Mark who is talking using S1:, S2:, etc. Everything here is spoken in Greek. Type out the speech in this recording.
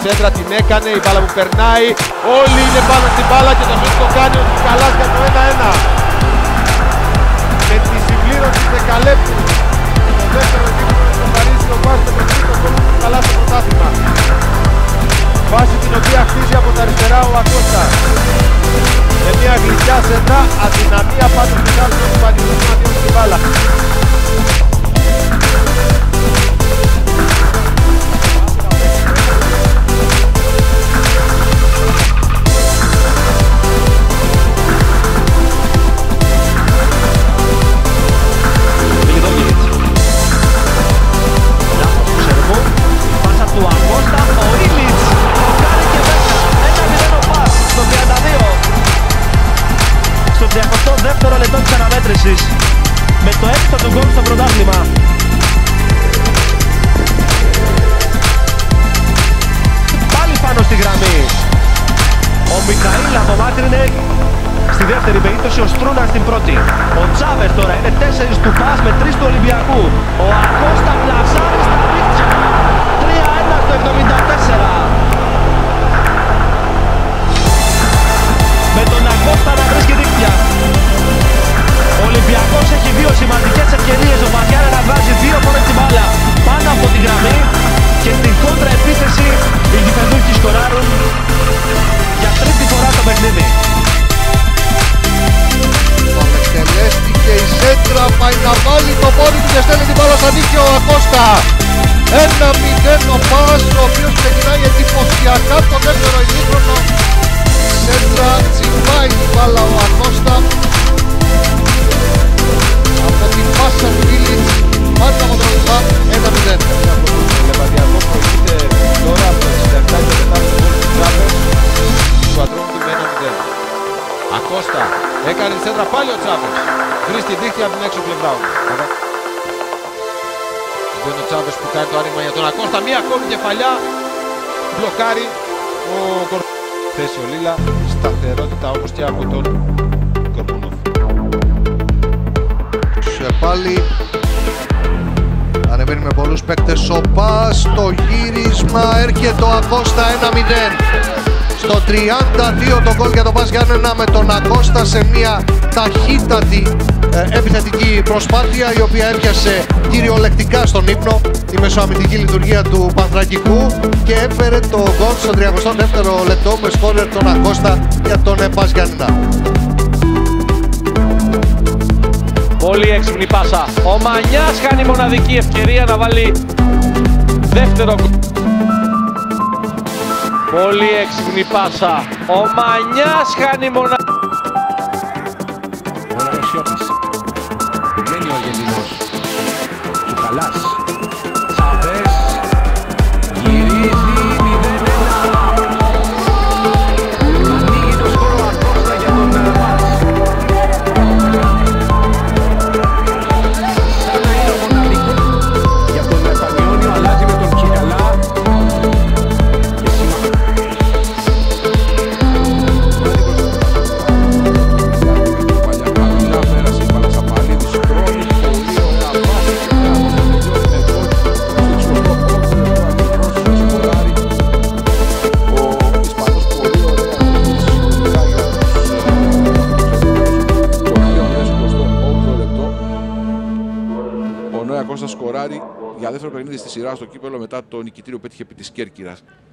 S1: σέντρα, την έκανε, η μπάλα που περνάει. Όλοι είναι πάνω στην μπάλα και το σούτ το κάνει ο Τσουκαλάς για το 1-1. Με τη συμπλήρωση δεκαλέπτου. Το δεύτερο επίπεδο στο Παρίσι ο Πας με το τρίτο γκολ του Τσουκαλά στο πρωτάθλημα. Βάση την οποία χτίζει από τα αριστερά ο Ακώστα. Με μια γλυκιά σέντρα, αδυναμία πάντως του Κάρτου του Πανηγουνίου να διώσει την μπάλα.
S2: Δεύτερο λεπτό της αναμέτρησης με το έκτο του γκολ στο πρωτάθλημα. Πάλι πάνω στη γραμμή ο Μικαήλ απομάκρυνε στη δεύτερη περίπτωση, ο Στρούνας στην πρώτη. Ο Τσάβες τώρα είναι 4 του Πας με 3 του Ολυμπιακού. Ο Ακώστα πλασάρει στα δίκτυα. 3-1 στο 74. Με τον Ακώστα να βρίσκει δίκτυα. Ο Ολυμπιακός έχει δύο σημαντικές ευκαιρίες. Ο Βαγιάρα να βάζει δύο φορές την μπάλα πάνω από τη γραμμή και στην κόντρα επίθεση οι γηπεδούχοι σκοράρουν για τρίτη φορά το παιχνίδι.
S3: Εκτελέστηκε η σέντρα, πάει να βάλει το πόδι του και στέλνει την μπάλα στα δίκτυα ο Ακώστα. 1-0 ο Πας, ο οποίος ξεκινάει εντυπωσιακά το δεύτερο ημίχρονο. Η σέντρα τσιμπάει την μπάλα ο Ακώστα. Από την πάσα του Ήλιτς, πάντα από τον Λουβά, 1-0.
S1: Ο Λεβαδιακός προηγείται τώρα από το 67 και μετά από τον γκολ του Τσάβες. Του πατρώνου του 1-0. Ακώστα έκανε τη σέντρα, πάλι ο Τσάβες. Βρίσκει τη δίχτυα από την έξω πλευρά όμως. Εδώ είναι ο Τσάβες που κάνει το άνοιγμα για τον Ακώστα. Μία ακόμη κεφαλιά. Μπλοκάρει ο Κορπούνοφ. Θέση ο Λίλα. Σταθερότητα όμως και από τον Κορπούνοφ.
S3: Πάλι ανεβαίνει με πολλούς παίκτες ο Πας, το γύρισμα έρχεται ο Ακώστα 1-0. Στο 32 το γκολ για τον Πας Γιάννενα με τον Ακώστα σε μια ταχύτατη επιθετική προσπάθεια η οποία έπιασε κυριολεκτικά στον ύπνο η μεσοαμυντική λειτουργία του Πανθρακικού και έφερε το γκολ στο 32ο λεπτό με σκόρερ τον Ακώστα για τον Πας Γιάννενα.
S2: Πολύ έξυπνη πάσα. Ο Μανιάς χάνει μοναδική ευκαιρία να βάλει δεύτερο γκολ. Πολύ έξυπνη πάσα. Ο Μανιάς χάνει μοναδική.
S4: Ο Λαροσιώτης. Μένει ο Αργεντινός. Τσουκαλάς. Τσάβες. Γυρίζει 0-1. Ανοίγει το σκορ ο Ακώστα για τον Πας.
S5: Ο Νόε Ακώστα σκοράρει για δεύτερο παιχνίδι στη σειρά στο κύπελλο μετά το νικητήριο που πέτυχε επί της Κέρκυρας.